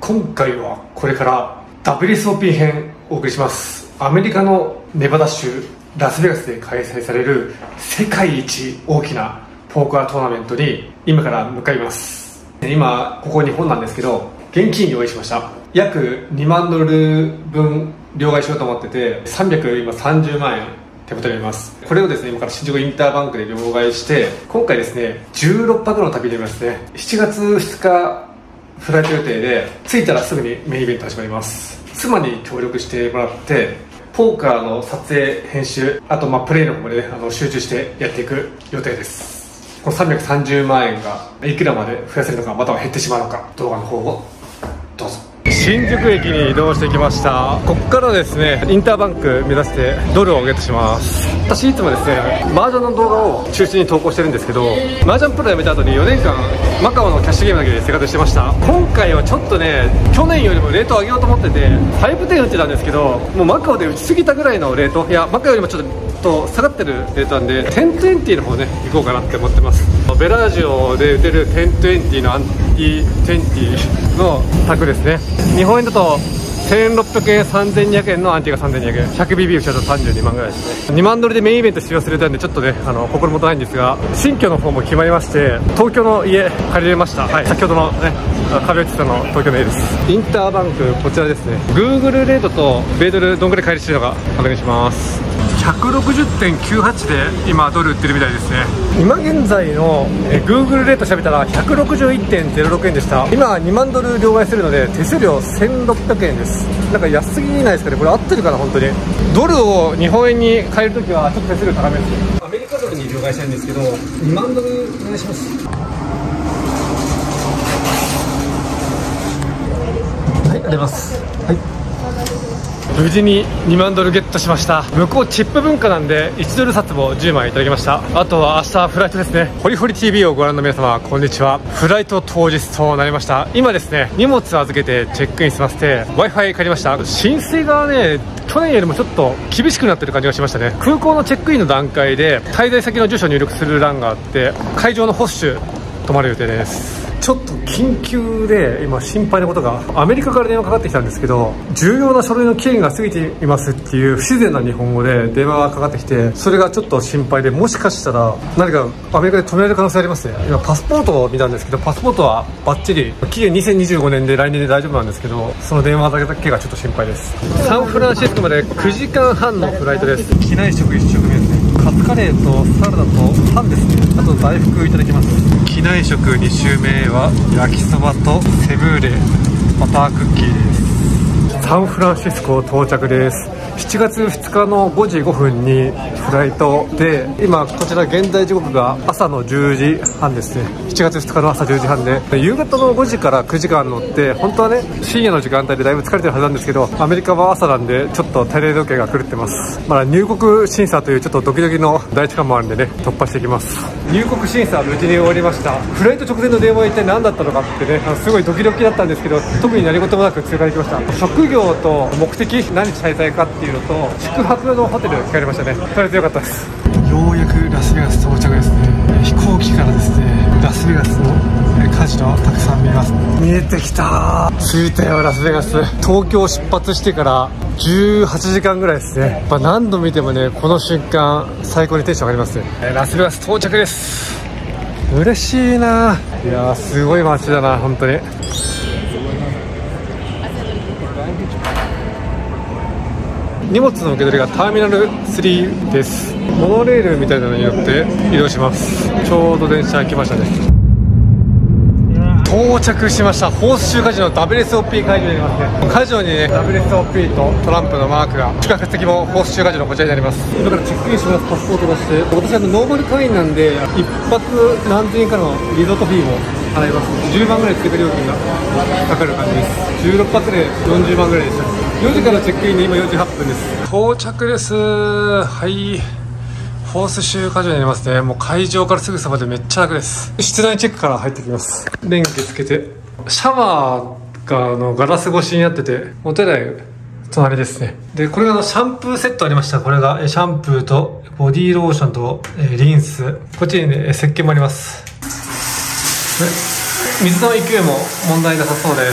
今回はこれから WSOP 編をお送りします。アメリカのネバダ州ラスベガスで開催される世界一大きなポーカートーナメントに今から向かいます。今ここ日本なんですけど、現金用意しました。約2万ドル分両替しようと思ってて、330万円手元にあります。これをですね、今から新宿インターバンクで両替して、今回ですね16泊の旅でますね。7月2日フライト予定で、着いたらすぐにメインイベント始まります。妻に協力してもらってポーカーの撮影編集、あとプレイの方まで、ね、集中してやっていく予定です。この330万円がいくらまで増やせるのか、または減ってしまうのか、動画の方をどうぞ。新宿駅に移動してきました。ここからですねインターバンク目指してドルをゲットします。私いつもですね麻雀の動画を中心に投稿してるんですけど、麻雀プロやめた後に4年間マカオのキャッシュゲームだけで生活してました。今回はちょっとね、去年よりもレートを上げようと思ってて510打ってたんですけど、もうマカオで打ちすぎたぐらいのレート、いやマカオよりもちょっと下がってるレートなんで、1020の方ね行こうかなって思ってます。ベラージオで打てる1020のアンティ20の卓ですね。日本円だと1600円、3200円のアンティが3200円、100BB 打ちだと32万ぐらいですね。2万ドルでメインイベント使用するたんでちょっとね心もとないんですが、新居の方も決まりまして、東京の家借りれました。はい、先ほどのね壁打ちさんの東京の家です。インターバンクこちらですね。 Google レートと米ドルどんぐらい返りしてるのか確認します。160.98 で今ドル売ってるみたいですね。今現在のGoogle レート調べたら 161.06 円でした。今2万ドル両替するので手数料1600円です。なんか安すぎないですかね、これ合ってるかな。本当にドルを日本円に変えるときはちょっと手数料高めです。アメリカドルに両替したいんですけど、2万ドルお願いします。はい、ありがとうございます。はい、無事に2万ドルゲットしました。向こうチップ文化なんで1ドル札も10枚いただきました。あとは明日フライトですね。ホリホリ TV をご覧の皆様こんにちは。フライト当日となりました。今ですね荷物預けてチェックイン済ませて Wi-Fi 借りました。申請がね去年よりもちょっと厳しくなってる感じがしましたね。空港のチェックインの段階で滞在先の住所を入力する欄があって、会場のホッシュ泊まる予定です。ちょっと緊急で今心配なことが、アメリカから電話かかってきたんですけど、重要な書類の期限が過ぎていますっていう不自然な日本語で電話がかかってきて、それがちょっと心配で、もしかしたら何かアメリカで止められる可能性ありますね。今パスポートを見たんですけど、パスポートはバッチリ期限2025年で来年で大丈夫なんですけど、その電話だけがちょっと心配です。サンフランシスコまで9時間半のフライトです。機内食1食目ですね。カツカレーとサラダとパンですね。あと大福いただきます。機内食2週目は焼きそばとセブーレバタークッキーです。サンフランシスコ到着です。7月2日の5時5分にフライトで、今こちら現在時刻が朝の10時半ですね。7月2日の朝10時半で、夕方の5時から9時間乗って、本当はね深夜の時間帯でだいぶ疲れてるはずなんですけど、アメリカは朝なんでちょっと体内時計が狂ってます。まだ入国審査というちょっとドキドキの第一関もあるんでね、突破していきます。入国審査は無事に終わりました。フライト直前の電話は一体何だったのかってね、すごいドキドキだったんですけど、特に何事もなく通過できました。職業と目的、何日滞在かっていうのと宿泊のホテル聞かれましたね。それでよかったです。ようやくラスベガス到着ですね。飛行機からですねラスベガスのカジノたくさん見ます。見えてきた。着いたよラスベガス。東京出発してから18時間ぐらいですね。何度見てもねこの瞬間最高にテンション上がりますね。ラスベガス到着です。嬉しいな。いやーすごい街だな本当に。荷物の受け取りがターミナル3です。モノレールみたいなのに乗って移動します。ちょうど電車来ましたね。到着しました。ホースシューカジノ WSOP 会場になりますね。会場にね WSOP とトランプのマークが、宿泊先もホースシューカジノこちらになります。今からチェックインします。パスポート出して、私ノーマル会員なんで1泊何千円かのリゾートフィーも払います。10万ぐらい追加料金がかかる感じです。16泊で40万ぐらいでした。4時からチェックインで今4時8分です。到着です。はい、ホースシューカジノになりますね。もう会場からすぐそばでめっちゃ楽です。室内チェックから入ってきます。電気つけて、シャワーがガラス越しになってて、お手洗い隣ですね。でこれがシャンプーセットありました。これがシャンプーとボディーローションとリンス、こっちにね石鹸もあります。 水の勢いも問題なさそうです。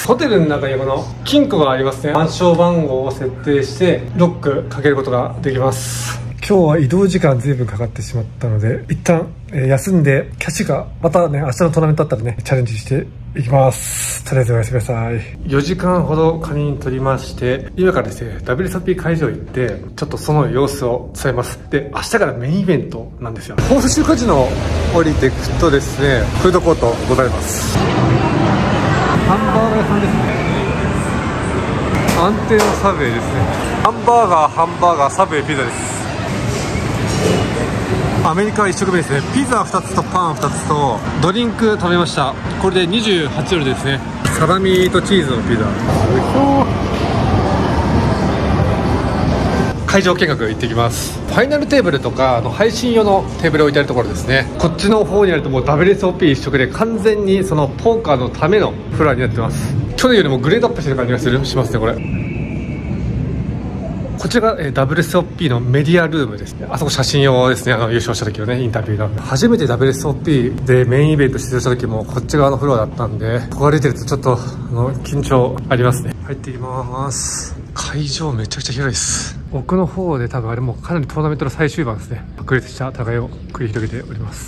ホテルの中にこの金庫がありますね。暗証番号を設定してロックかけることができます。今日は移動時間ずいぶんかかってしまったので一旦休んで、キャッシュがまたね明日のトーナメントだったらねチャレンジしていきます。とりあえずおやすみなさい。4時間ほど仮眠取りまして、今からですね WSOP 会場行ってちょっとその様子を伝えます。で、明日からメインイベントなんですよ。報酬カジノ降りていくとですね、フードコートございます。ハンバーガー屋さんですね。安定のサブウェイですね。ハンバーガーサブウェイピザです。アメリカ1食目ですね。ピザ2つとパン2つとドリンク食べました。これで28ドルですね。サラミとチーズのピザ。会場見学行ってきます。ファイナルテーブルとか配信用のテーブル置いてあるところですね。こっちの方にあるともう WSOP 一色で完全にそのポーカーのためのフロアになってます。去年よりもグレードアップしてる感じがしますね。こちらが WSOP のメディアルームですね。あそこ写真用ですね。優勝した時のねインタビューが。初めて WSOP でメインイベント出場した時もこっち側のフロアだったんで、ここが出てるとちょっと緊張ありますね。入っていきます。会場めちゃくちゃ広いです。奥の方で多分あれもかなりトーナメントの最終盤ですね。白熱した戦いを繰り広げております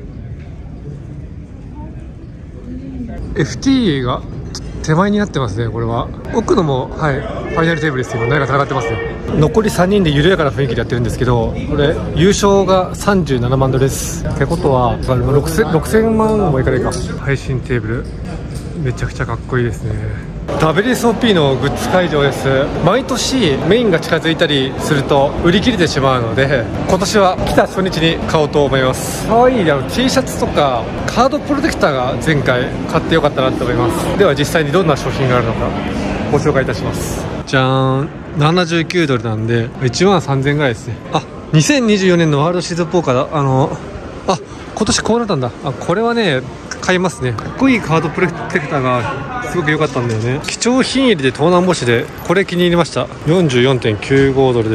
。FT が手前になってますね。これは奥のもファイナルテーブルですよ。誰が戦ってますね。残り3人で緩やかな雰囲気でやってるんですけど、これ優勝が37万ドルです。ってことは6000万もいかないか。配信テーブルめちゃくちゃかっこいいですね。WSOP のグッズ会場です。毎年メインが近づいたりすると売り切れてしまうので、今年は来た初日に買おうと思います。可愛いT シャツとかカードプロテクターが前回買ってよかったなと思います。では実際にどんな商品があるのかご紹介いたします。じゃーん、79ドルなんで1万3000円ぐらいですね。あ、2024年のワールドシーズンポーカーだ。今年こうなったんだ。これはね買いますね。かっこいいカードプロテクターがすごく良かったんだよね。貴重品入りで盗難防止でこれ気に入りました。 44.95 ドルです。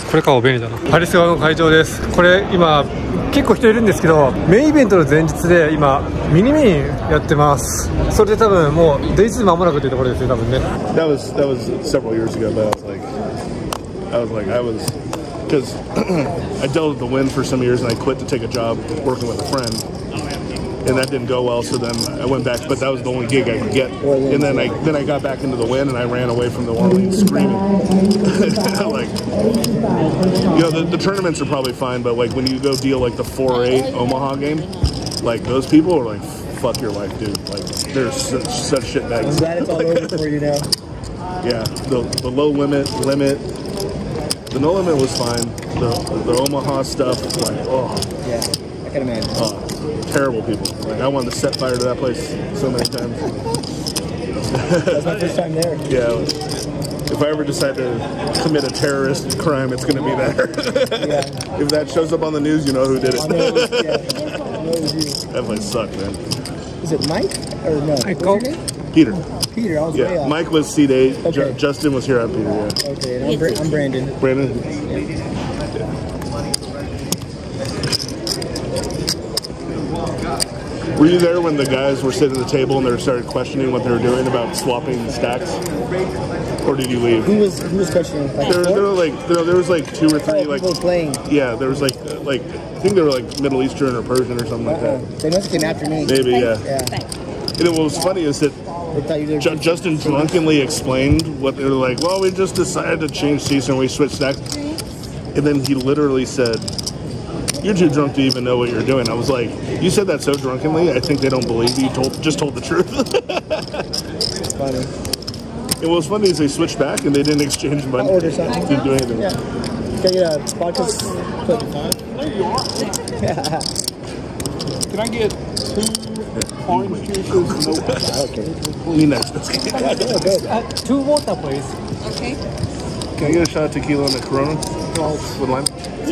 これ買おう、便利だな。パリス側の会場です。これ今結構人いるんですけど、メインイベントの前日で今ミニメインやってます。それで多分もうデイズ間もなくというところですね、多分ね。 That was several years ago, but because I dealt with the wind for some years and I quit to take a job working with a friend, and that didn't go well. So then I went back, but that was the only gig I could get. And then I got back into the wind and I ran away from the Orleans screaming. The tournaments are probably fine, but like when you go deal like the 4-8 Omaha game, like those people are like, fuck your life, dude. Like they're such shit bags. I'm glad it's all over for you now. Yeah, the low limit. The no limit was fine. The Omaha stuff, like, oh. Yeah, I can imagine. Terrible people. Like, I wanted to set fire to that place so many times. That's my first time there. Yeah. If I ever decide to commit a terrorist crime, it's going to be there. Yeah. If that shows up on the news, you know who did it. I know it was you. That place sucked, man. Is it Mike or no? What's your name? Peter. Peter, I was way off. Mike was seat 8. Okay. Justin was here on Peter, yeah. Okay, and I'm Brandon. Brandon? Were you there when the guys were sitting at the table and they started questioning what they were doing about swapping stacks? Or did you leave? Who was questioning? There was like 2 or 3 like people playing. Yeah, there was like I think they were like Middle Eastern or Persian or something like that. They must have came after me. Maybe, yeah. Yeah. And what was funny is that Justin drunkenly explained what they were like. Well, we just decided to change season. We switched stacks, and then he literally said, "You're too drunk to even know what you're doing." I was like, "You said that so drunkenly. I think they don't believe you. Just told the truth." It's funny. And what was funny is they switched back and they didn't exchange money. I'll order something. Didn't do anything. Yeah. Can I get a vodka? There you are. Can I get 2 orange juices? Okay. Next. Good. 2 water please. Okay. Can I get a shot of tequila and a Corona with lime?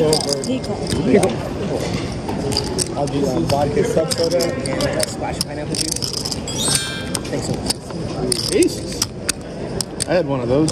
I'll do vodka sub soda and a splash of pineapple juice. Thanks so much. Jesus. I had one of those.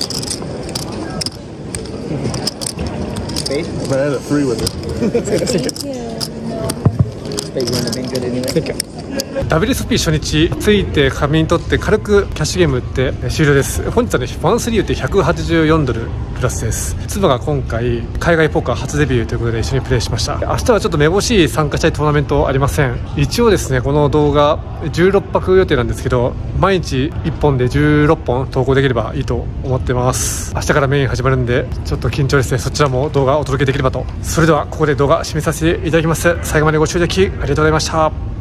Spade? But I had a 3 with it. Spade wouldn't have been good anyway. Thank you. WSP 初日ついて紙に取って軽くキャッシュゲーム打って終了です。本日はね1-3打って184ドルプラスです。妻が今回海外ポーカー初デビューということで一緒にプレイしました。明日はちょっとめぼしい参加したいトーナメントありません。一応ですねこの動画16泊予定なんですけど、毎日1本で16本投稿できればいいと思ってます。明日からメイン始まるんでちょっと緊張ですね。そちらも動画をお届けできればと。それではここで動画締めさせていただきます。最後までご視聴いただきありがとうございました。